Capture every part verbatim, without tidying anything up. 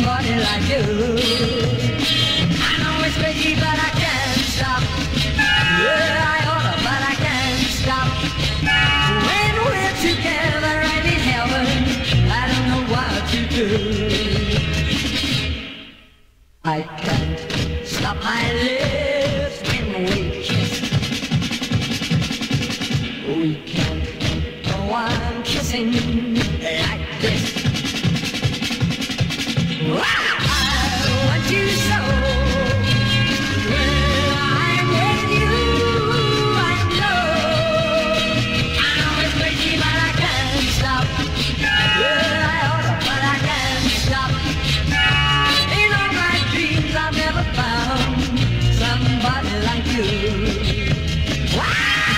somebody like you. I know it's crazy, but I can't stop. Yeah, I oughta, but I can't stop. When we're together and in heaven, I don't know what to do. I can't stop my lips when we kiss. We can't go on kissing like this. Wow, I want you so. When I'm with you, I know. I know it's crazy, but I can't stop. Yeah, I oughta, but I can't stop. In all my dreams, I've never found somebody like you. Wow!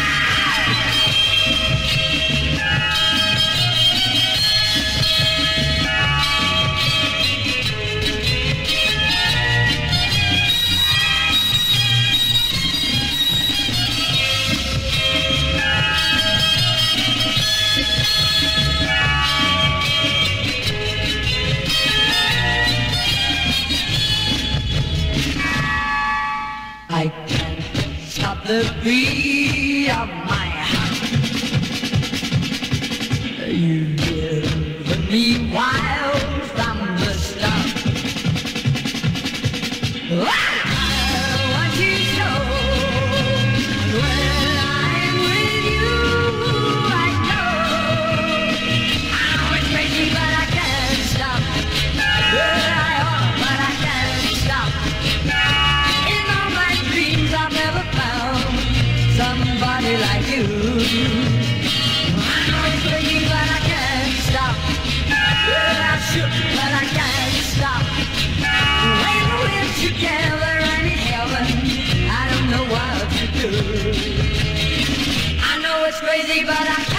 I can't stop the beat of my heart. You've given me wild from the start. I want you so. When I'm with you, I know. I know it's crazy, but I can't stop. Yeah, I ought, but I can't stop. In all my dreams, I've never found somebody like you. I know it's crazy, but I can't stop. Well, I should, but I can't stop. When we're together and in heaven, I don't know what to do. I know it's crazy, but I